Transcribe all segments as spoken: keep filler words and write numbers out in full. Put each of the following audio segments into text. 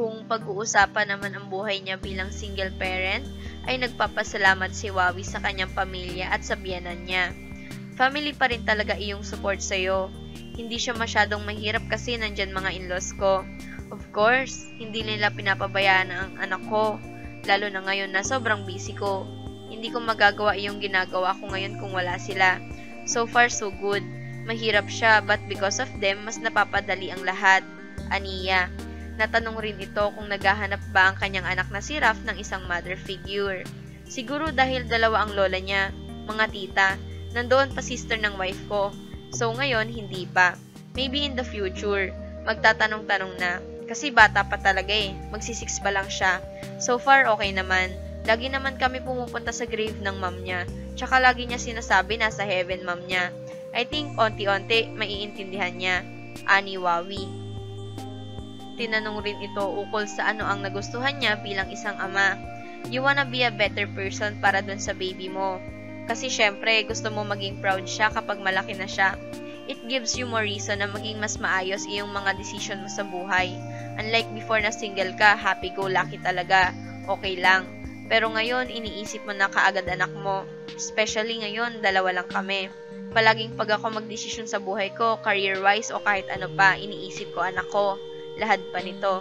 Kung pag-uusapan naman ang buhay niya bilang single parent, ay nagpapasalamat si Wowie sa kanyang pamilya at sa biyenan niya. Family pa rin talaga iyong support sa'yo. Hindi siya masyadong mahirap kasi nandyan mga in-laws ko. Of course, hindi nila pinapabayaan ang anak ko, lalo na ngayon na sobrang busy ko. Hindi ko magagawa iyong ginagawa ko ngayon kung wala sila. So far so good. Mahirap siya but because of them, mas napapadali ang lahat. Aniya. Natanong rin ito kung naghahanap ba ang kanyang anak na si Raf ng isang mother figure. Siguro dahil dalawa ang lola niya, mga tita, nandoon pa sister ng wife ko. So ngayon, hindi pa. Maybe in the future, magtatanong-tanong na. Kasi bata pa talaga eh, magsisix pa lang siya. So far, okay naman. Lagi naman kami pumupunta sa grave ng mom niya. Tsaka lagi niya sinasabi nasa heaven mom niya. I think onti-onti maiintindihan niya. Ani Wowie. Tinanong rin ito ukol sa ano ang nagustuhan niya bilang isang ama. You wanna be a better person para dun sa baby mo. Kasi syempre, gusto mo maging proud siya kapag malaki na siya. It gives you more reason na maging mas maayos iyong mga decision mo sa buhay. Unlike before na single ka, happy-go-lucky talaga. Okay lang. Pero ngayon, iniisip mo na kaagad anak mo. Especially ngayon, dalawa lang kami. Palaging pag ako magdesisyon sa buhay ko, career-wise o kahit ano pa, iniisip ko anak ko. Lahad pa nito.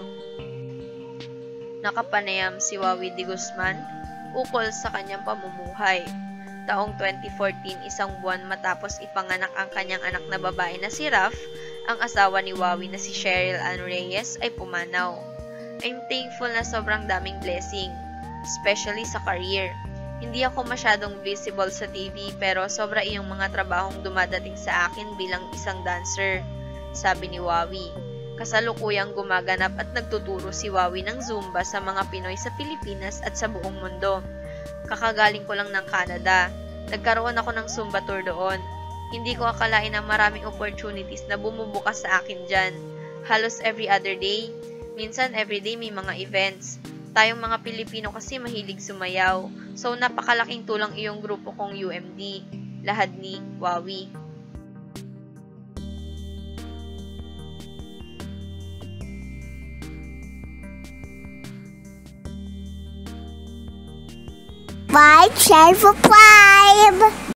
Nakapanayam si Wowie de Guzman ukol sa kanyang pamumuhay. Taong twenty fourteen, isang buwan matapos ipanganak ang kanyang anak na babae na si Raf, ang asawa ni Wowie na si Cheryl Ann Reyes ay pumanaw. I'm thankful na sobrang daming blessing, especially sa career. Hindi ako masyadong visible sa T V pero sobra iyong mga trabahong dumadating sa akin bilang isang dancer, sabi ni Wowie. Kasalukuyang gumaganap at nagtuturo si Wowie ng Zumba sa mga Pinoy sa Pilipinas at sa buong mundo. Kakagaling ko lang ng Canada. Nagkaroon ako ng Zumba tour doon. Hindi ko akalain na maraming opportunities na bumubukas sa akin dyan. Halos every other day. Minsan everyday may mga events. Tayong mga Pilipino kasi mahilig sumayaw. So napakalaking tulang iyong grupo kong U M D. Lahad ni Wowie. Five, share for five.